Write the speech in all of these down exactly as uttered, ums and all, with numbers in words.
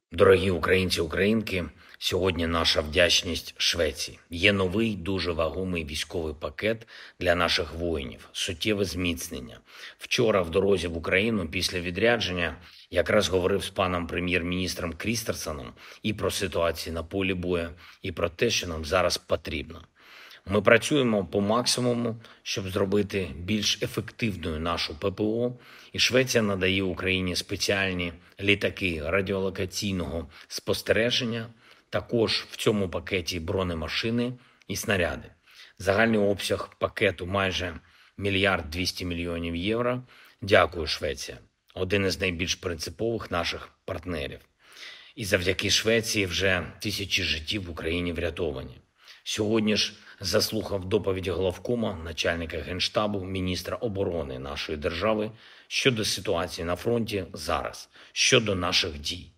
Дорогі українці, українки, сьогодні наша вдячність Швеції. Є новий, дуже вагомий військовий пакет для наших воїнів, суттєве зміцнення. Вчора в дорозі в Україну після відрядження якраз говорив з паном прем'єр-міністром Крістерсоном і про ситуацію на полі бою, і про те, що нам зараз потрібно. Ми працюємо по максимуму, щоб зробити більш ефективною нашу ППО, і Швеція надає Україні спеціальні літаки радіолокаційного спостереження, також в цьому пакеті бронемашини і снаряди. Загальний обсяг пакету майже мільярд двісті мільйонів євро. Дякую, Швеція. Один із найбільш принципових наших партнерів. І завдяки Швеції вже тисячі життів в Україні врятовані. Сьогодні ж заслухав доповідь главкома, начальника Генштабу, міністра оборони нашої держави щодо ситуації на фронті зараз, щодо наших дій.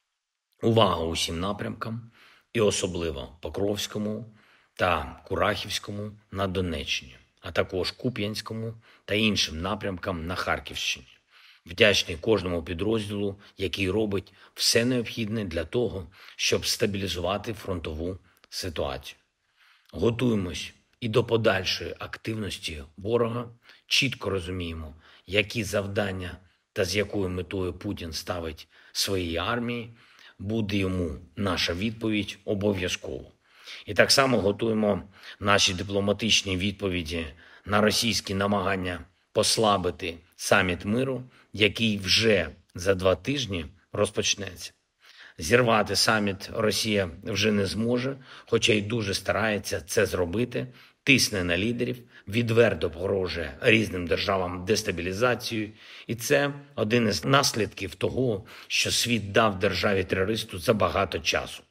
Увага усім напрямкам, і особливо Покровському та Курахівському на Донеччині, а також Куп'янському та іншим напрямкам на Харківщині. Вдячний кожному підрозділу, який робить все необхідне для того, щоб стабілізувати фронтову ситуацію. Готуємось і до подальшої активності ворога, чітко розуміємо, які завдання та з якою метою Путін ставить своїй армії, буде йому наша відповідь обов'язково. І так само готуємо наші дипломатичні відповіді на російські намагання послабити саміт миру, який вже за два тижні розпочнеться. Зірвати саміт Росія вже не зможе, хоча й дуже старається це зробити, тисне на лідерів, відверто погрожує різним державам дестабілізацією. І це один із наслідків того, що світ дав державі-терористу забагато часу.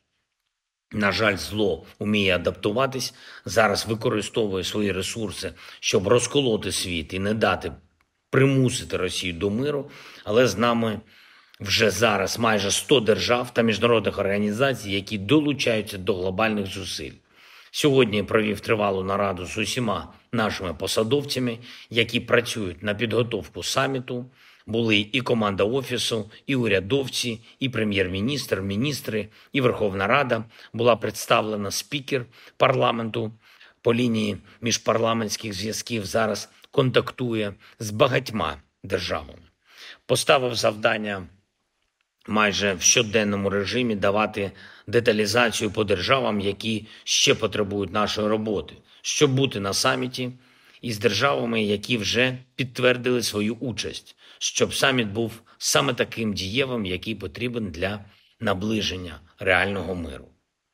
На жаль, зло вміє адаптуватись, зараз використовує свої ресурси, щоб розколоти світ і не дати примусити Росію до миру, але з нами вже зараз майже сто держав та міжнародних організацій, які долучаються до глобальних зусиль. Сьогодні провів тривалу нараду з усіма нашими посадовцями, які працюють на підготовку саміту. Були і команда Офісу, і урядовці, і прем'єр-міністр, міністри, і Верховна Рада. Була представлена спікер парламенту по лінії міжпарламентських зв'язків. Зараз контактує з багатьма державами. Поставив завдання майже в щоденному режимі давати деталізацію по державам, які ще потребують нашої роботи, щоб бути на саміті із державами, які вже підтвердили свою участь, щоб саміт був саме таким дієвим, який потрібен для наближення реального миру.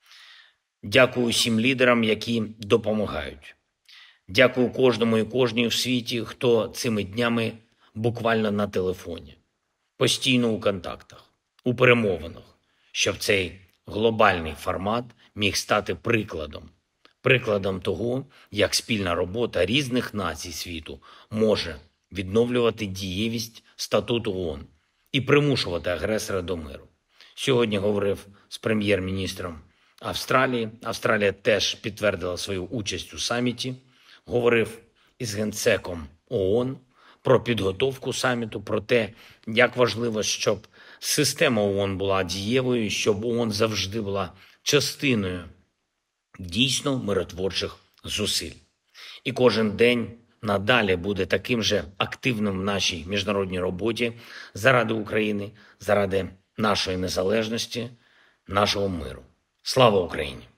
Дякую всім лідерам, які допомагають. Дякую кожному і кожній в світі, хто цими днями буквально на телефоні, постійно у контактах, у перемовинах, щоб цей глобальний формат міг стати прикладом. Прикладом того, як спільна робота різних націй світу може відновлювати дієвість статуту ООН і примушувати агресора до миру. Сьогодні говорив з прем'єр-міністром Австралії. Австралія теж підтвердила свою участь у саміті. Говорив із генсеком ООН про підготовку саміту, про те, як важливо, щоб система ООН була дієвою, щоб ООН завжди була частиною дійсно миротворчих зусиль. І кожен день надалі буде таким же активним в нашій міжнародній роботі заради України, заради нашої незалежності, нашого миру. Слава Україні!